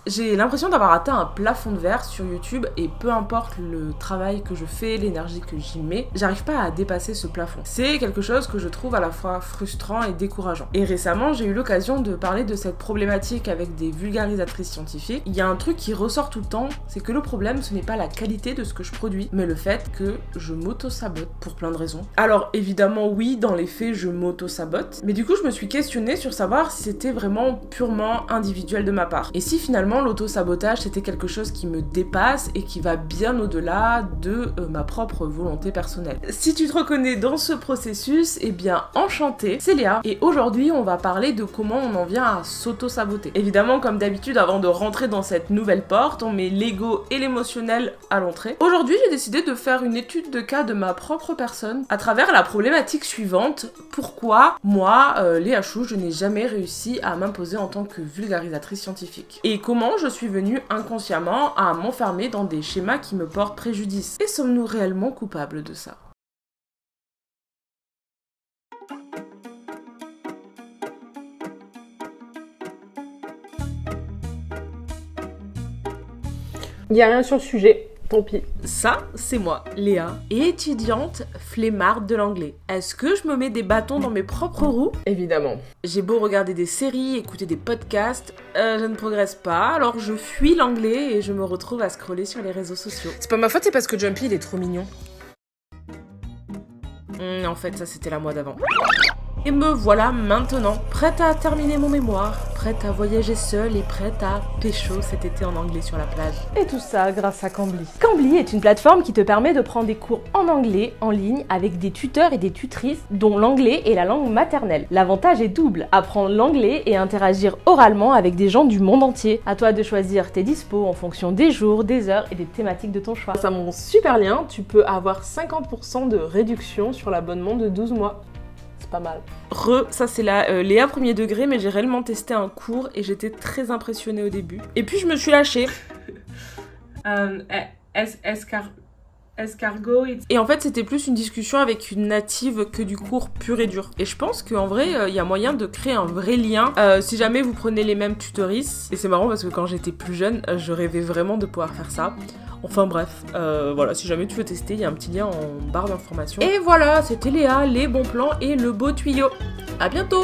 J'ai l'impression d'avoir atteint un plafond de verre sur YouTube et peu importe le travail que je fais, l'énergie que j'y mets, j'arrive pas à dépasser ce plafond. C'est quelque chose que je trouve à la fois frustrant et décourageant. Et récemment, j'ai eu l'occasion de parler de cette problématique avec des vulgarisatrices scientifiques. Il y a un truc qui ressort tout le temps, c'est que le problème, ce n'est pas la qualité de ce que je produis, mais le fait que je m'auto-sabote pour plein de raisons. Alors évidemment, oui, dans les faits, je m'auto-sabote, mais du coup, je me suis questionnée sur savoir si c'était vraiment purement individuel de ma part. Et si finalement, l'auto-sabotage, c'était quelque chose qui me dépasse et qui va bien au-delà de ma propre volonté personnelle. Si tu te reconnais dans ce processus, eh bien, enchantée, c'est Léa. Et aujourd'hui, on va parler de comment on en vient à s'auto-saboter. Évidemment, comme d'habitude, avant de rentrer dans cette nouvelle porte, on met l'ego et l'émotionnel à l'entrée. Aujourd'hui, j'ai décidé de faire une étude de cas de ma propre personne à travers la problématique suivante. Pourquoi, moi, Léa Chou, je n'ai jamais réussi à m'imposer en tant que vulgarisatrice scientifique? Et comment je suis venue inconsciemment à m'enfermer dans des schémas qui me portent préjudice? Et sommes-nous réellement coupables de ça? Il n'y a rien sur le sujet, tant pis. Ça, c'est moi, Léa, étudiante flemmarde de l'anglais. Est-ce que je me mets des bâtons dans mes propres roues? Évidemment. J'ai beau regarder des séries, écouter des podcasts, je ne progresse pas, alors je fuis l'anglais et je me retrouve à scroller sur les réseaux sociaux. C'est pas ma faute, c'est parce que Jumpy, il est trop mignon. En fait, ça c'était la moi d'avant. Et me voilà maintenant, prête à terminer mon mémoire, prête à voyager seule et prête à pécho cet été en anglais sur la plage. Et tout ça grâce à Cambly. Cambly est une plateforme qui te permet de prendre des cours en anglais en ligne avec des tuteurs et des tutrices dont l'anglais est la langue maternelle. L'avantage est double, apprendre l'anglais et interagir oralement avec des gens du monde entier. À toi de choisir tes dispos en fonction des jours, des heures et des thématiques de ton choix. Grâce à mon super lien, tu peux avoir 50% de réduction sur l'abonnement de 12 mois. Pas mal. Ça c'est la Léa premier degré, mais j'ai réellement testé un cours et j'étais très impressionnée au début. Et puis je me suis lâchée. Escargot. Et en fait c'était plus une discussion avec une native que du cours pur et dur. Et je pense qu'en vrai il y a moyen de créer un vrai lien si jamais vous prenez les mêmes tutoristes. Et c'est marrant parce que quand j'étais plus jeune, je rêvais vraiment de pouvoir faire ça. Enfin bref, voilà, si jamais tu veux tester, il y a un petit lien en barre d'informations. Et voilà, c'était Léa, les bons plans et le beau tuyau. À bientôt!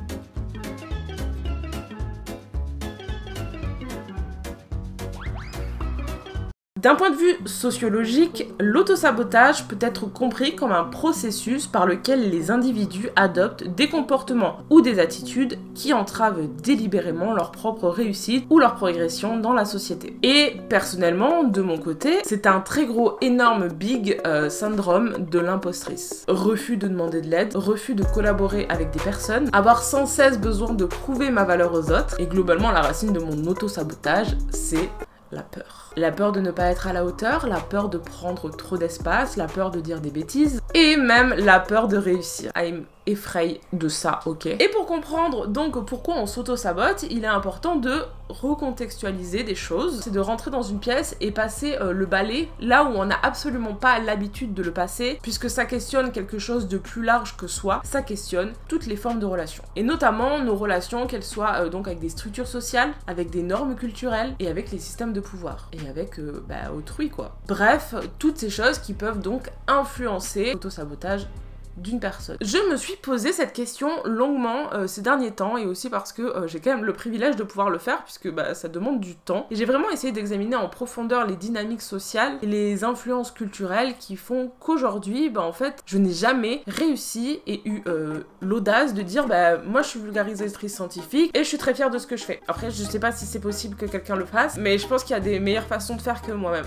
D'un point de vue sociologique, l'autosabotage peut être compris comme un processus par lequel les individus adoptent des comportements ou des attitudes qui entravent délibérément leur propre réussite ou leur progression dans la société. Et personnellement, de mon côté, c'est un très gros, énorme, big syndrome de l'impostrice. Refus de demander de l'aide, refus de collaborer avec des personnes, avoir sans cesse besoin de prouver ma valeur aux autres, et globalement la racine de mon autosabotage, c'est la peur. La peur de ne pas être à la hauteur, la peur de prendre trop d'espace, la peur de dire des bêtises, et même la peur de réussir. I'm effraie de ça, ok? Et pour comprendre donc pourquoi on s'auto-sabote, il est important de recontextualiser des choses. C'est de rentrer dans une pièce et passer le balai là où on n'a absolument pas l'habitude de le passer, puisque ça questionne quelque chose de plus large que soi, ça questionne toutes les formes de relations. Et notamment nos relations, qu'elles soient donc avec des structures sociales, avec des normes culturelles et avec les systèmes de pouvoir. Et avec autrui quoi. Bref, toutes ces choses qui peuvent donc influencer l'auto-sabotage d'une personne. Je me suis posé cette question longuement ces derniers temps et aussi parce que j'ai quand même le privilège de pouvoir le faire puisque ça demande du temps. Et j'ai vraiment essayé d'examiner en profondeur les dynamiques sociales et les influences culturelles qui font qu'aujourd'hui, en fait, je n'ai jamais réussi et eu l'audace de dire moi je suis vulgarisatrice scientifique et je suis très fière de ce que je fais. Après, je sais pas si c'est possible que quelqu'un le fasse, mais je pense qu'il y a des meilleures façons de faire que moi-même.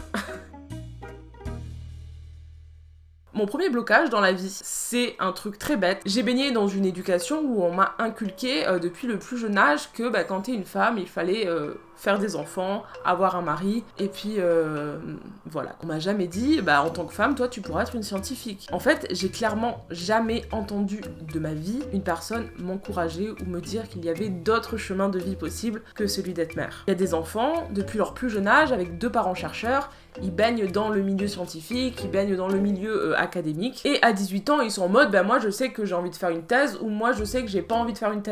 Mon premier blocage dans la vie, c'est un truc très bête. J'ai baigné dans une éducation où on m'a inculqué depuis le plus jeune âge que quand t'es une femme, il fallait faire des enfants, avoir un mari, et puis voilà. On m'a jamais dit, en tant que femme, toi tu pourras être une scientifique. En fait, j'ai clairement jamais entendu de ma vie une personne m'encourager ou me dire qu'il y avait d'autres chemins de vie possibles que celui d'être mère. Il y a des enfants, depuis leur plus jeune âge, avec 2 parents chercheurs, ils baignent dans le milieu scientifique, ils baignent dans le milieu académique, et à 18 ans, ils sont en mode, moi je sais que j'ai envie de faire une thèse, ou moi je sais que j'ai pas envie de faire une thèse.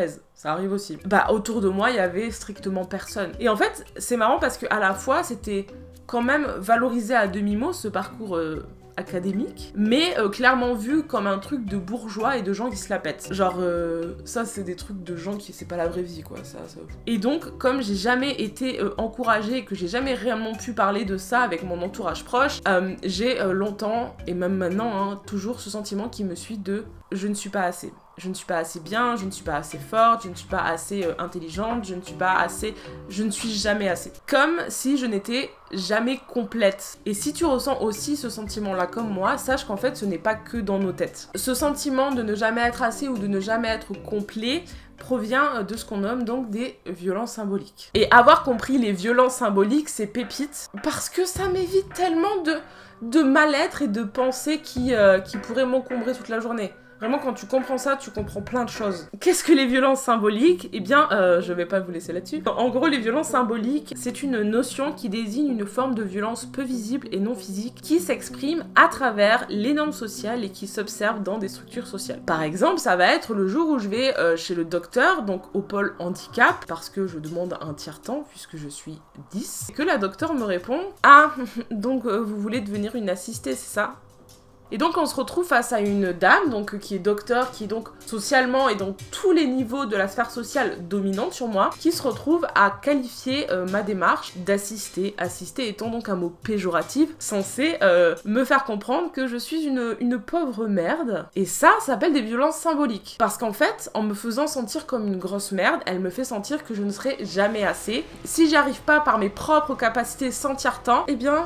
ça arrive aussi. Bah autour de moi, il y avait strictement personne. Et en fait, c'est marrant parce que à la fois, c'était quand même valorisé à demi-mot ce parcours académique, mais clairement vu comme un truc de bourgeois et de gens qui se la pètent. Genre, ça c'est des trucs de gens qui... c'est pas la vraie vie quoi, ça. Et donc, comme j'ai jamais été encouragée et que j'ai jamais réellement pu parler de ça avec mon entourage proche, j'ai longtemps, et même maintenant, hein, toujours ce sentiment qui me suit de « je ne suis pas assez ». Je ne suis pas assez bien, je ne suis pas assez forte, je ne suis pas assez intelligente, je ne suis pas assez... je ne suis jamais assez. Comme si je n'étais jamais complète. Et si tu ressens aussi ce sentiment-là comme moi, sache qu'en fait, ce n'est pas que dans nos têtes. Ce sentiment de ne jamais être assez ou de ne jamais être complet provient de ce qu'on nomme donc des violences symboliques. Et avoir compris les violences symboliques, c'est pépite, parce que ça m'évite tellement de mal-être et de pensées qui pourraient m'encombrer toute la journée. Vraiment, quand tu comprends ça, tu comprends plein de choses. Qu'est-ce que les violences symboliques? Eh bien, je vais pas vous laisser là-dessus. En gros, les violences symboliques, c'est une notion qui désigne une forme de violence peu visible et non physique qui s'exprime à travers les normes sociales et qui s'observe dans des structures sociales. Par exemple, ça va être le jour où je vais chez le docteur, donc au pôle handicap, parce que je demande un tiers-temps, puisque je suis 10, et que la docteure me répond « Ah, donc vous voulez devenir une assistée, c'est ça ?» Et donc on se retrouve face à une dame donc qui est docteur, qui est donc socialement et dans tous les niveaux de la sphère sociale dominante sur moi, qui se retrouve à qualifier ma démarche d'assister, assister étant donc un mot péjoratif, censé me faire comprendre que je suis une pauvre merde. Et ça s'appelle des violences symboliques. Parce qu'en fait, en me faisant sentir comme une grosse merde, elle me fait sentir que je ne serai jamais assez. Si j'y arrive pas par mes propres capacités sans tiers-temps, eh bien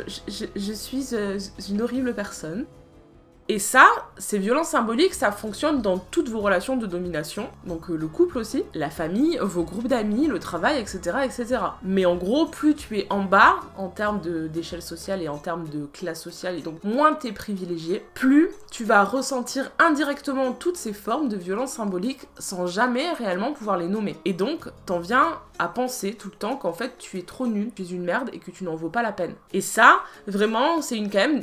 je suis une horrible personne. Et ça, ces violences symboliques, ça fonctionne dans toutes vos relations de domination, donc le couple aussi, la famille, vos groupes d'amis, le travail, etc., etc. Mais en gros, plus tu es en bas, en termes d'échelle sociale et en termes de classe sociale, et donc moins t'es privilégié, plus tu vas ressentir indirectement toutes ces formes de violences symboliques sans jamais réellement pouvoir les nommer. Et donc, t'en viens à penser tout le temps qu'en fait, tu es trop nul, tu es une merde et que tu n'en vaux pas la peine. Et ça, vraiment, c'est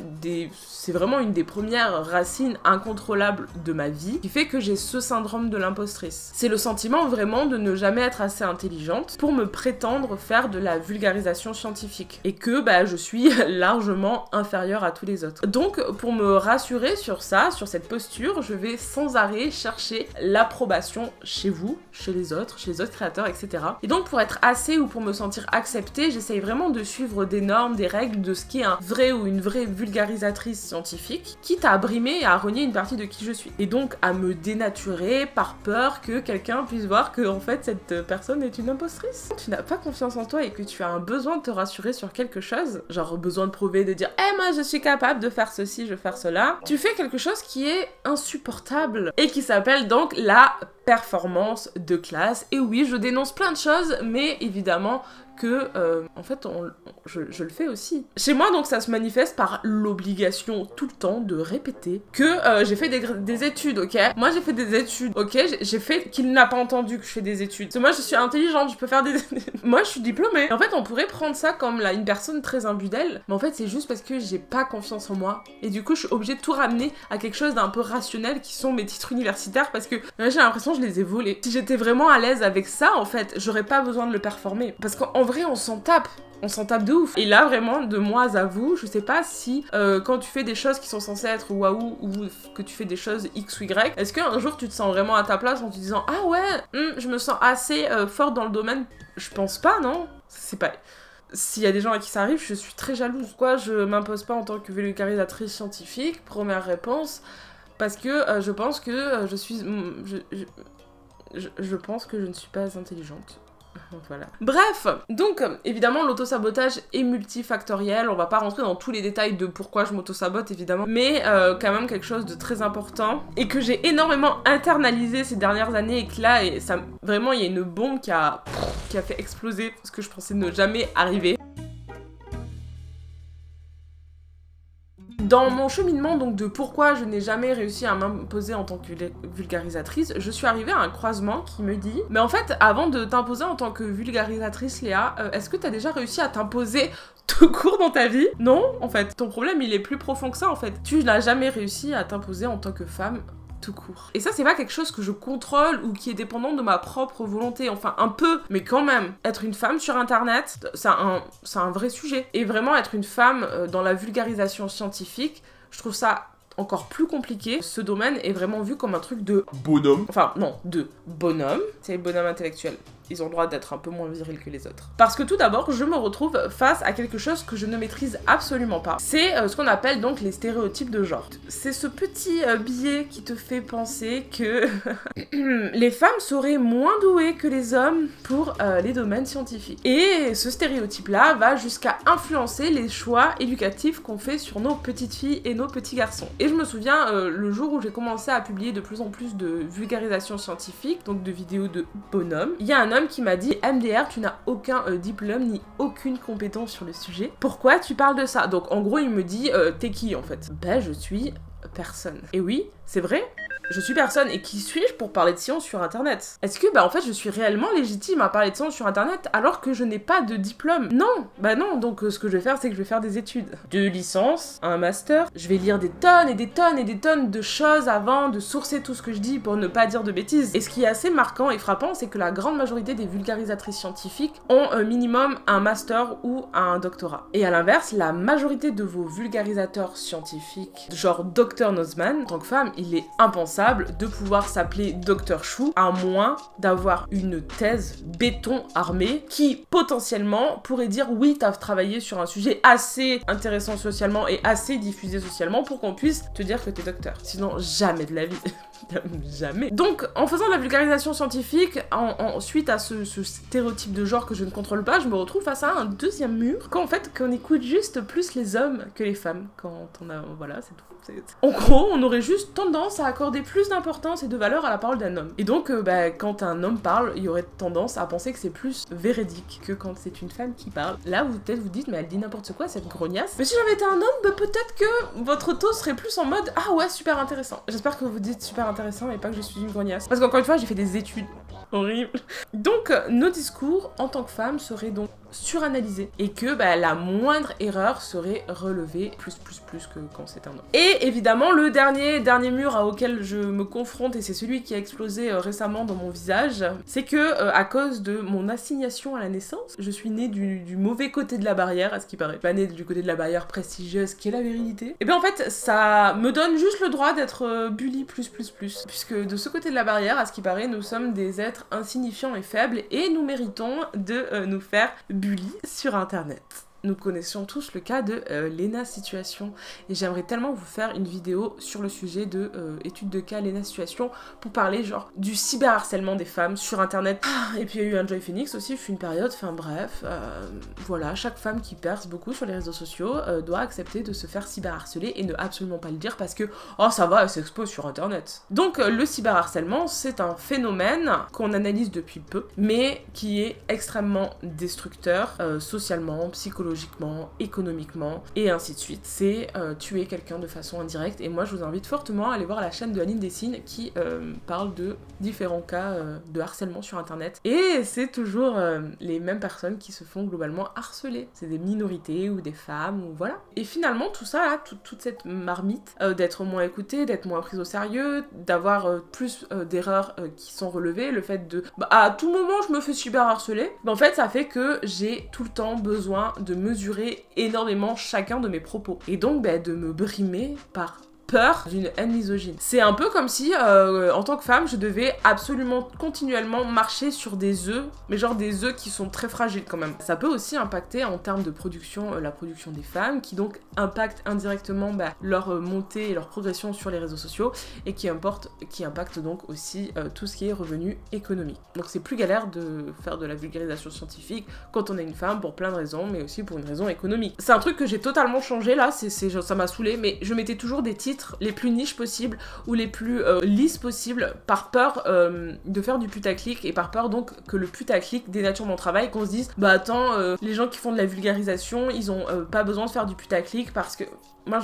vraiment une des premières racines incontrôlables de ma vie qui fait que j'ai ce syndrome de l'impostrice. C'est le sentiment vraiment de ne jamais être assez intelligente pour me prétendre faire de la vulgarisation scientifique et que je suis largement inférieure à tous les autres. Donc pour me rassurer sur ça, sur cette posture, je vais sans arrêt chercher l'approbation chez vous, chez les autres créateurs, etc. Et donc pour être assez ou pour me sentir acceptée, j'essaye vraiment de suivre des normes, des règles de ce qui est un vrai ou une vraie vulgarisatrice scientifique, quitte à brimer et à renier une partie de qui je suis. Et donc à me dénaturer par peur que quelqu'un puisse voir que en fait cette personne est une impostrice. Tu n'as pas confiance en toi et que tu as un besoin de te rassurer sur quelque chose, genre besoin de prouver, de dire moi je suis capable de faire ceci, je vais faire cela. Tu fais quelque chose qui est insupportable et qui s'appelle donc la performance de classe. Et oui, je dénonce plein de choses, mais évidemment que, en fait, je le fais aussi. Chez moi, donc, ça se manifeste par l'obligation tout le temps de répéter que j'ai fait des études, ok? Moi, j'ai fait des études, ok? J'ai fait qu'il n'a pas entendu que je fais des études. Parce que moi, je suis intelligente, je peux faire des... Moi, je suis diplômée. En fait, on pourrait prendre ça comme une personne très imbue d'elle, mais en fait, c'est juste parce que j'ai pas confiance en moi. Et du coup, je suis obligée de tout ramener à quelque chose d'un peu rationnel qui sont mes titres universitaires parce que j'ai l'impression que je les ai volés. Si j'étais vraiment à l'aise avec ça, en fait, j'aurais pas besoin de le performer. Parce qu'en vrai, on s'en tape de ouf. Et là, vraiment, de moi à vous, je sais pas si quand tu fais des choses qui sont censées être waouh ou que tu fais des choses X ou Y, est-ce qu'un jour tu te sens vraiment à ta place en te disant ah ouais, je me sens assez forte dans le domaine? Je pense pas, non? C'est pas... S'il y a des gens à qui ça arrive, je suis très jalouse. Pourquoi je m'impose pas en tant que vulgarisatrice scientifique? Première réponse, parce que je pense que je pense que je ne suis pas intelligente. Voilà. Bref, donc évidemment l'auto-sabotage est multifactoriel, on va pas rentrer dans tous les détails de pourquoi je m'auto-sabote évidemment, mais quand même quelque chose de très important et que j'ai énormément internalisé ces dernières années et que là, vraiment il y a une bombe qui a fait exploser ce que je pensais ne jamais arriver. Dans mon cheminement donc de pourquoi je n'ai jamais réussi à m'imposer en tant que vulgarisatrice, je suis arrivée à un croisement qui me dit mais en fait avant de t'imposer en tant que vulgarisatrice Léa, est-ce que t'as déjà réussi à t'imposer tout court dans ta vie? Non, en fait, ton problème il est plus profond que ça en fait. Tu n'as jamais réussi à t'imposer en tant que femme tout court. Et ça, c'est pas quelque chose que je contrôle ou qui est dépendant de ma propre volonté, enfin un peu, mais quand même. Être une femme sur internet, c'est un vrai sujet. Et vraiment être une femme dans la vulgarisation scientifique, je trouve ça encore plus compliqué. Ce domaine est vraiment vu comme un truc de bonhomme. Enfin, non, de bonhomme. C'est les bonhommes intellectuels. Ils ont le droit d'être un peu moins virils que les autres. Parce que tout d'abord, je me retrouve face à quelque chose que je ne maîtrise absolument pas. C'est ce qu'on appelle donc les stéréotypes de genre. C'est ce petit biais qui te fait penser que les femmes seraient moins douées que les hommes pour les domaines scientifiques. Et ce stéréotype-là va jusqu'à influencer les choix éducatifs qu'on fait sur nos petites filles et nos petits garçons. Et je me souviens, le jour où j'ai commencé à publier de plus en plus de vulgarisation scientifique, donc de vidéos de bonhommes, il y a un homme qui m'a dit « MDR, tu n'as aucun diplôme ni aucune compétence sur le sujet. Pourquoi tu parles de ça ?» Donc en gros, il me dit « T'es qui en fait ?» Ben, je suis personne. Et oui, c'est vrai. Je suis personne, et qui suis-je pour parler de science sur internet? Est-ce que, en fait, je suis réellement légitime à parler de science sur internet alors que je n'ai pas de diplôme? Non, non, donc ce que je vais faire, c'est que je vais faire des études. De licence, un master, je vais lire des tonnes et des tonnes et des tonnes de choses avant de sourcer tout ce que je dis pour ne pas dire de bêtises. Et ce qui est assez marquant et frappant, c'est que la grande majorité des vulgarisatrices scientifiques ont un minimum un master ou un doctorat. Et à l'inverse, la majorité de vos vulgarisateurs scientifiques, genre Dr Nozman, en tant que femme, il est impensable de pouvoir s'appeler Dr Chou, à moins d'avoir une thèse béton armée qui potentiellement pourrait dire oui, t'as travaillé sur un sujet assez intéressant socialement et assez diffusé socialement pour qu'on puisse te dire que t'es docteur. Sinon, jamais de la vie. Jamais. Donc, en faisant de la vulgarisation scientifique, suite à ce stéréotype de genre que je ne contrôle pas, je me retrouve face à un deuxième mur, qu'en fait, qu'on écoute juste plus les hommes que les femmes. Quand on a... Voilà, c'est tout. En gros, on aurait juste tendance à accorder plus d'importance et de valeur à la parole d'un homme. Et donc, quand un homme parle, il y aurait tendance à penser que c'est plus véridique que quand c'est une femme qui parle. Là, vous peut-être vous dites, mais elle dit n'importe quoi, cette grognasse. Mais si j'avais été un homme, peut-être que votre taux serait plus en mode, ah ouais, super intéressant. J'espère que vous dites super intéressant et pas que je suis une grognasse. Parce qu'encore une fois, j'ai fait des études. Horrible. Donc, nos discours en tant que femmes seraient donc suranalysés et que la moindre erreur serait relevée plus que quand c'est un homme. Et évidemment, le dernier mur auquel je me confronte, et c'est celui qui a explosé récemment dans mon visage, c'est que à cause de mon assignation à la naissance, je suis née du mauvais côté de la barrière, à ce qui paraît. Pas née du côté de la barrière prestigieuse, qui est la virilité. Et bien en fait, ça me donne juste le droit d'être bully plus. Puisque de ce côté de la barrière, à ce qui paraît, nous sommes des êtres insignifiants et faibles, et nous méritons de nous faire bully sur internet. Nous connaissons tous le cas de Lena Situation, et j'aimerais tellement vous faire une vidéo sur le sujet de étude de cas Lena Situation pour parler genre du cyberharcèlement des femmes sur internet. Et puis il y a eu Enjoy Phoenix aussi, fut une période, enfin bref, voilà, chaque femme qui perce beaucoup sur les réseaux sociaux doit accepter de se faire cyberharceler et ne absolument pas le dire parce que oh ça va, elle s'expose sur internet. Donc le cyberharcèlement, c'est un phénomène qu'on analyse depuis peu, mais qui est extrêmement destructeur socialement, psychologiquement, économiquement, et ainsi de suite. C'est tuer quelqu'un de façon indirecte, et moi je vous invite fortement à aller voir la chaîne de Aline Dessine qui parle de différents cas de harcèlement sur internet, et c'est toujours les mêmes personnes qui se font globalement harceler. C'est des minorités ou des femmes, ou voilà. Et finalement tout ça là, toute cette marmite d'être moins écoutée, d'être moins prise au sérieux, d'avoir plus d'erreurs qui sont relevées, le fait de à tout moment je me fais cyber harceler, en fait ça fait que j'ai tout le temps besoin de mesurer énormément chacun de mes propos. Et donc de me brimer par peur d'une haine misogyne. C'est un peu comme si, en tant que femme, je devais absolument continuellement marcher sur des œufs, mais genre des œufs qui sont très fragiles quand même. Ça peut aussi impacter en termes de production, la production des femmes, qui donc impacte indirectement leur montée et leur progression sur les réseaux sociaux, et qui impacte donc aussi tout ce qui est revenu économique. Donc c'est plus galère de faire de la vulgarisation scientifique quand on est une femme pour plein de raisons, mais aussi pour une raison économique. C'est un truc que j'ai totalement changé là, ça m'a saoulé, mais je mettais toujours des titres les plus niches possibles ou les plus lisses possibles par peur de faire du putaclic, et par peur donc que le putaclic dénature mon travail, qu'on se dise attends, les gens qui font de la vulgarisation ils ont pas besoin de faire du putaclic parce que moi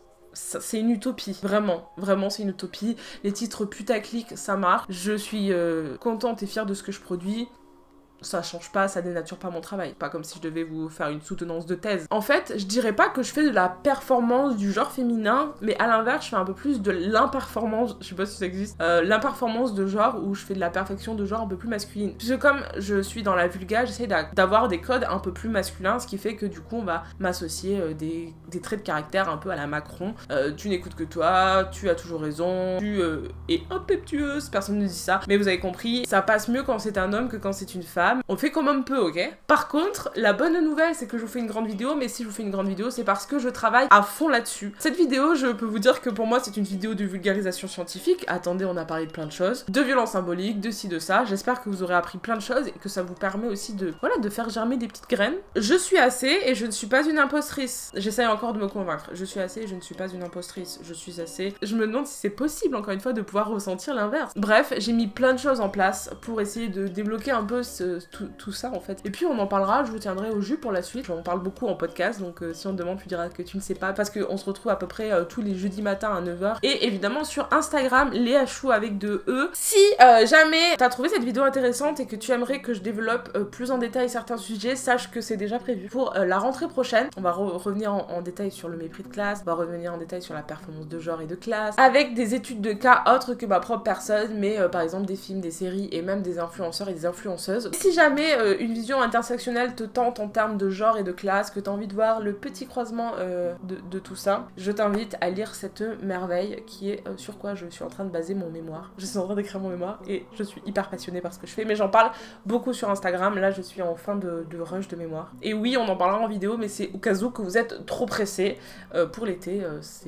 c'est une utopie, vraiment c'est une utopie. Les titres putaclic ça marche, je suis contente et fière de ce que je produis. ça change pas, ça dénature pas mon travail. Pas comme si je devais vous faire une soutenance de thèse. En fait, je dirais pas que je fais de la performance du genre féminin, mais à l'inverse, je fais un peu plus de l'imperformance, je sais pas si ça existe, l'imperformance de genre où je fais de la perfection de genre un peu plus masculine. Puisque comme je suis dans la vulga, j'essaie d'avoir des codes un peu plus masculins, ce qui fait que du coup, on va m'associer des traits de caractère un peu à la Macron. Tu n'écoutes que toi, tu as toujours raison, tu es impétueuse, personne ne dit ça, mais vous avez compris, ça passe mieux quand c'est un homme que quand c'est une femme. On fait comme on peut, ok? Par contre, la bonne nouvelle, c'est que je vous fais une grande vidéo, mais si je vous fais une grande vidéo, c'est parce que je travaille à fond là-dessus. Cette vidéo, je peux vous dire que pour moi, c'est une vidéo de vulgarisation scientifique. Attendez, on a parlé de plein de choses, de violence symbolique, de ci, de ça. J'espère que vous aurez appris plein de choses et que ça vous permet aussi de, voilà, de faire germer des petites graines. Je suis assez et je ne suis pas une impostrice. J'essaye encore de me convaincre. Je suis assez et je ne suis pas une impostrice. Je suis assez. Je me demande si c'est possible, encore une fois, de pouvoir ressentir l'inverse. Bref, j'ai mis plein de choses en place pour essayer de débloquer un peu tout ça, en fait. Et puis, on en parlera, je vous tiendrai au jus pour la suite. J'en parle beaucoup en podcast, donc si on te demande, tu diras que tu ne sais pas, parce qu'on se retrouve à peu près tous les jeudis matins à 9h. Et évidemment, sur Instagram, Léa Chou avec 2 E. Si jamais t'as trouvé cette vidéo intéressante et que tu aimerais que je développe plus en détail certains sujets, sache que c'est déjà prévu pour la rentrée prochaine. On va revenir en détail sur le mépris de classe, on va revenir en détail sur la performance de genre et de classe, avec des études de cas autres que ma propre personne, mais par exemple des films, des séries et même des influenceurs et des influenceuses. Si jamais une vision intersectionnelle te tente en termes de genre et de classe, que t'as envie de voir le petit croisement de tout ça, je t'invite à lire cette merveille qui est sur quoi je suis en train de baser mon mémoire. Je suis en train d'écrire mon mémoire et je suis hyper passionnée par ce que je fais, mais j'en parle beaucoup sur Instagram. Là, je suis en fin de rush de mémoire. Et oui, on en parlera en vidéo, mais c'est au cas où que vous êtes trop pressés pour l'été.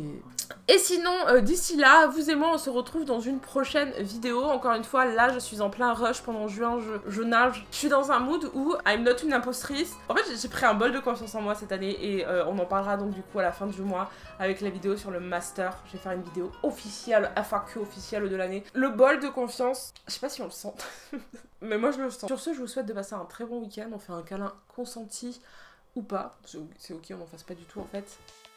Et sinon, d'ici là, vous et moi, on se retrouve dans une prochaine vidéo. Encore une fois, là, je suis en plein rush pendant juin, je nage. Je suis dans un mood où I'm not une impostrice. En fait, j'ai pris un bol de confiance en moi cette année et on en parlera donc du coup à la fin du mois avec la vidéo sur le master. Je vais faire une vidéo officielle, FAQ officielle de l'année. Le bol de confiance, je sais pas si on le sent, mais moi je le sens. Sur ce, je vous souhaite de passer un très bon week-end. On fait un câlin consenti ou pas. C'est ok, on n'en fasse pas du tout en fait.